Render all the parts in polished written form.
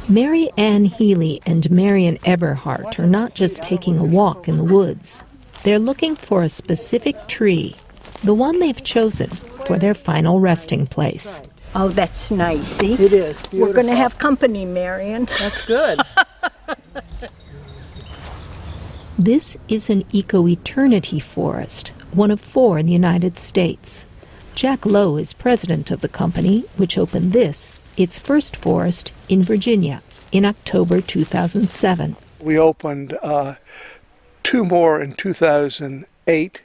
Mary Ann Healy and Marion Eberhardt are not just taking a walk in the woods. They're looking for a specific tree, the one they've chosen for their final resting place. Oh, that's nice, see? It is beautiful. We're going to have company, Marion. That's good. This is an eco-eternity forest, one of 4 in the United States. Jack Lowe is president of the company, which opened this, its first forest, in Virginia in October 2007. We opened 2 more in 2008,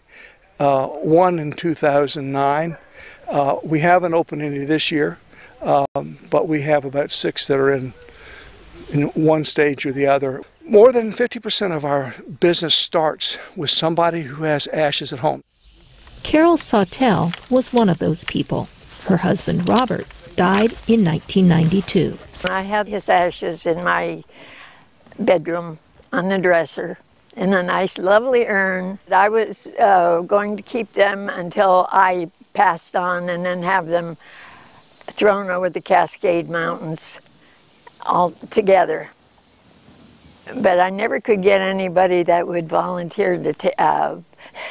1 in 2009. We haven't opened any this year, but we have about 6 that are in one stage or the other. More than 50% of our business starts with somebody who has ashes at home. Carol Sawtelle was one of those people. Her husband, Robert, died in 1992. I had his ashes in my bedroom on the dresser in a nice, lovely urn. I was going to keep them until I passed on and then have them thrown over the Cascade Mountains all together. But I never could get anybody that would volunteer to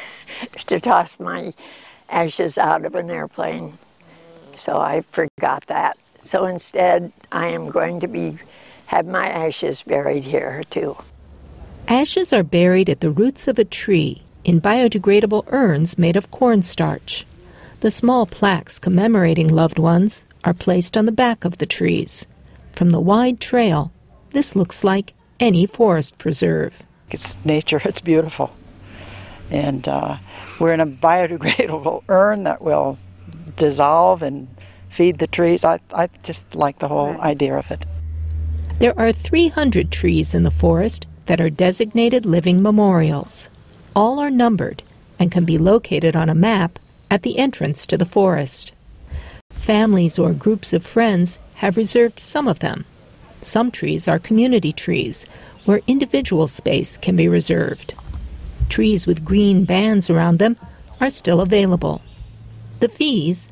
toss my ashes out of an airplane. So I forgot that. So instead, I am going to have my ashes buried here too. Ashes are buried at the roots of a tree in biodegradable urns made of cornstarch. The small plaques commemorating loved ones are placed on the back of the trees. From the wide trail, this looks like any forest preserve. It's nature, it's beautiful. And we're in a biodegradable urn that will dissolve and feed the trees. I just like the whole idea of it. There are 300 trees in the forest that are designated living memorials. All are numbered and can be located on a map at the entrance to the forest. Families or groups of friends have reserved some of them. Some trees are community trees, where individual space can be reserved. Trees with green bands around them are still available. The fees,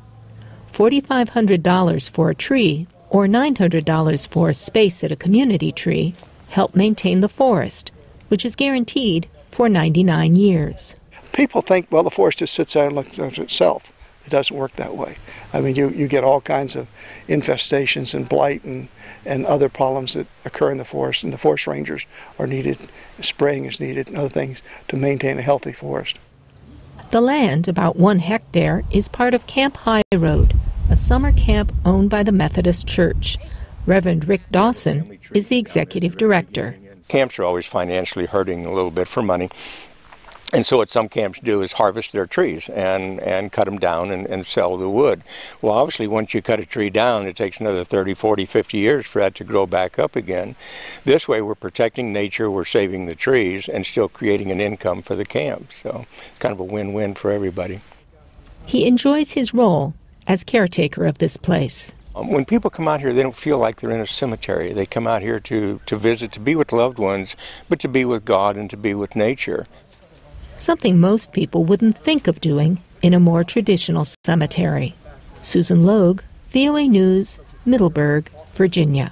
$4,500 for a tree or $900 for a space at a community tree, help maintain the forest, which is guaranteed for 99 years. People think, well, the forest just sits there and looks after itself. It doesn't work that way. I mean, you get all kinds of infestations and blight and other problems that occur in the forest, and the forest rangers are needed, spraying is needed, and other things to maintain a healthy forest. The land, about 1 hectare, is part of Camp High Road, a summer camp owned by the Methodist Church. Reverend Rick Dawson is the executive director. Camps are always financially hurting a little bit for money. And so what some camps do is harvest their trees and cut them down and sell the wood. Well, obviously, once you cut a tree down, it takes another 30, 40, 50 years for that to grow back up again. This way, we're protecting nature, we're saving the trees, and still creating an income for the camp. So kind of a win-win for everybody. He enjoys his role as caretaker of this place. When people come out here, they don't feel like they're in a cemetery. They come out here to visit, to be with loved ones, but to be with God and to be with nature. Something most people wouldn't think of doing in a more traditional cemetery. Susan Logue, VOA News, Middleburg, Virginia.